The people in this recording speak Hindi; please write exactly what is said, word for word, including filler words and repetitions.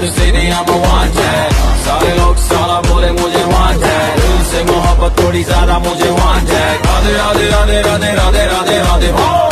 the city, I'm a wanted. सारे लोग साला बोले मुझे wanted. दिल से मोहब्बत थोड़ी ज्यादा मुझे wanted. राधे राधे राधे राधे राधे राधे राधे हो.